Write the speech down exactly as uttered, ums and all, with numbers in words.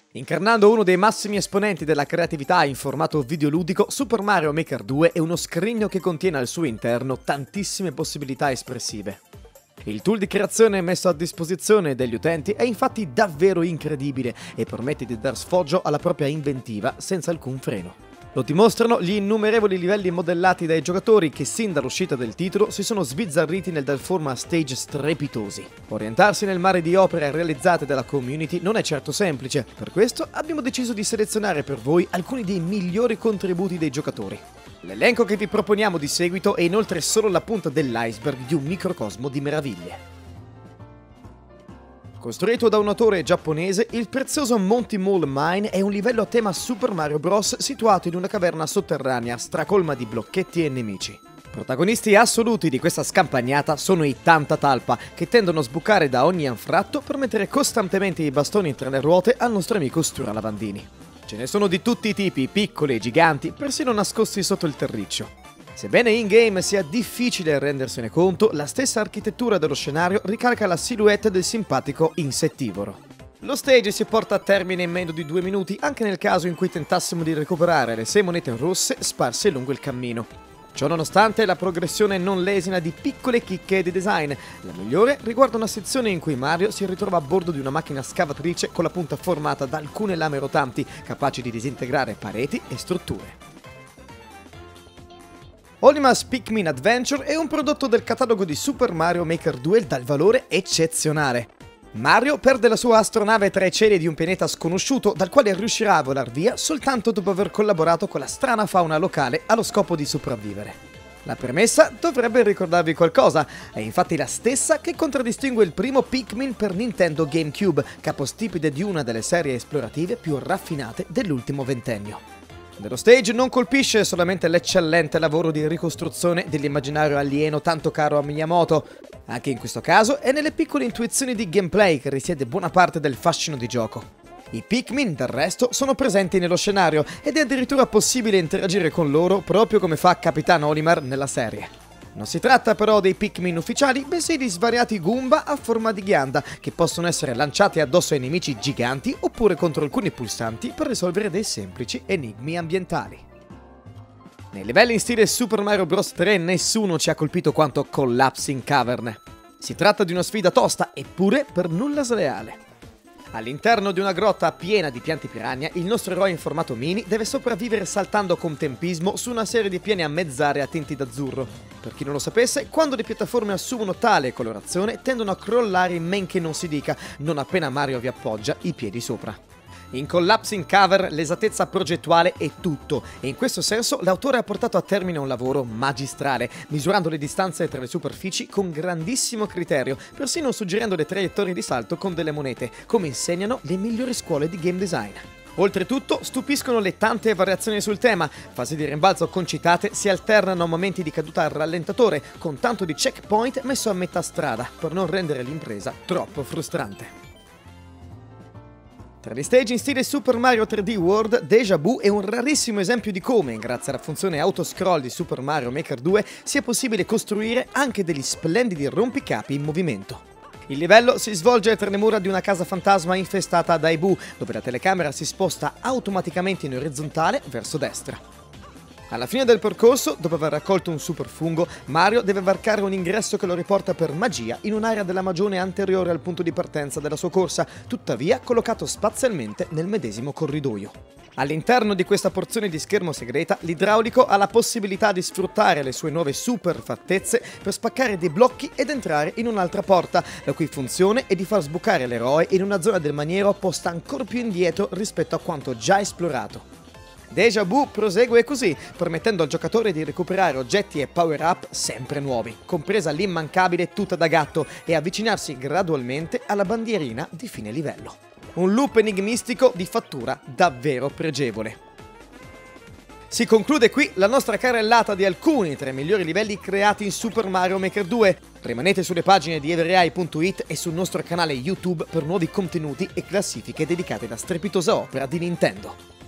Incarnando uno dei massimi esponenti della creatività in formato videoludico, Super Mario Maker due è uno scrigno che contiene al suo interno tantissime possibilità espressive. Il tool di creazione messo a disposizione degli utenti è infatti davvero incredibile e permette di dar sfoggio alla propria inventiva senza alcun freno. Lo dimostrano gli innumerevoli livelli modellati dai giocatori che sin dall'uscita del titolo si sono sbizzarriti nel dar forma a stage strepitosi. Orientarsi nel mare di opere realizzate dalla community non è certo semplice, per questo abbiamo deciso di selezionare per voi alcuni dei migliori contributi dei giocatori. L'elenco che vi proponiamo di seguito è inoltre solo la punta dell'iceberg di un microcosmo di meraviglie. Costruito da un autore giapponese, il prezioso Monty Mole Mine è un livello a tema Super Mario Bros. Situato in una caverna sotterranea stracolma di blocchetti e nemici. Protagonisti assoluti di questa scampagnata sono i Tanta Talpa, che tendono a sbucare da ogni anfratto per mettere costantemente i bastoni tra le ruote al nostro amico Stura Lavandini. Ce ne sono di tutti i tipi, piccoli e giganti, persino nascosti sotto il terriccio. Sebbene in-game sia difficile rendersene conto, la stessa architettura dello scenario ricalca la silhouette del simpatico insettivoro. Lo stage si porta a termine in meno di due minuti, anche nel caso in cui tentassimo di recuperare le sei monete rosse sparse lungo il cammino. Ciò nonostante, la progressione non lesina di piccole chicche di design. La migliore riguarda una sezione in cui Mario si ritrova a bordo di una macchina scavatrice con la punta formata da alcune lame rotanti, capaci di disintegrare pareti e strutture. Olimars Pikmin Adventure è un prodotto del catalogo di Super Mario Maker due dal valore eccezionale. Mario perde la sua astronave tra i cieli di un pianeta sconosciuto dal quale riuscirà a volar via soltanto dopo aver collaborato con la strana fauna locale allo scopo di sopravvivere. La premessa dovrebbe ricordarvi qualcosa, è infatti la stessa che contraddistingue il primo Pikmin per Nintendo GameCube, capostipite di una delle serie esplorative più raffinate dell'ultimo ventennio. Nello stage non colpisce solamente l'eccellente lavoro di ricostruzione dell'immaginario alieno tanto caro a Miyamoto. Anche in questo caso è nelle piccole intuizioni di gameplay che risiede buona parte del fascino di gioco. I Pikmin, del resto, sono presenti nello scenario ed è addirittura possibile interagire con loro proprio come fa Capitan Olimar nella serie. Non si tratta però dei Pikmin ufficiali, bensì di svariati Goomba a forma di ghianda, che possono essere lanciati addosso ai nemici giganti oppure contro alcuni pulsanti per risolvere dei semplici enigmi ambientali. Nei livelli in stile Super Mario Bros. tre nessuno ci ha colpito quanto Collapsing Cavern. Si tratta di una sfida tosta, eppure per nulla sleale. All'interno di una grotta piena di pianti piranha, il nostro eroe in formato mini deve sopravvivere saltando con tempismo su una serie di piani a mezz'area tinti d'azzurro. Per chi non lo sapesse, quando le piattaforme assumono tale colorazione tendono a crollare in men che non si dica, non appena Mario vi appoggia i piedi sopra. In Collapsing Cavern l'esattezza progettuale è tutto e in questo senso l'autore ha portato a termine un lavoro magistrale, misurando le distanze tra le superfici con grandissimo criterio, persino suggerendo le traiettorie di salto con delle monete, come insegnano le migliori scuole di game design. Oltretutto stupiscono le tante variazioni sul tema, fasi di rimbalzo concitate si alternano a momenti di caduta al rallentatore, con tanto di checkpoint messo a metà strada, per non rendere l'impresa troppo frustrante. Tra gli stage in stile Super Mario tre D World, Deja Vu è un rarissimo esempio di come, grazie alla funzione autoscroll di Super Mario Maker due, sia possibile costruire anche degli splendidi rompicapi in movimento. Il livello si svolge tra le mura di una casa fantasma infestata da Ibu, dove la telecamera si sposta automaticamente in orizzontale verso destra. Alla fine del percorso, dopo aver raccolto un super fungo, Mario deve varcare un ingresso che lo riporta per magia in un'area della magione anteriore al punto di partenza della sua corsa, tuttavia collocato spazialmente nel medesimo corridoio. All'interno di questa porzione di schermo segreta, l'idraulico ha la possibilità di sfruttare le sue nuove super fattezze per spaccare dei blocchi ed entrare in un'altra porta, la cui funzione è di far sbucare l'eroe in una zona del maniero posta ancora più indietro rispetto a quanto già esplorato. Deja Vu prosegue così, permettendo al giocatore di recuperare oggetti e power-up sempre nuovi, compresa l'immancabile tuta da gatto, e avvicinarsi gradualmente alla bandierina di fine livello. Un loop enigmistico di fattura davvero pregevole. Si conclude qui la nostra carrellata di alcuni tra i migliori livelli creati in Super Mario Maker due. Rimanete sulle pagine di everai punto it e sul nostro canale YouTube per nuovi contenuti e classifiche dedicate alla strepitosa opera di Nintendo.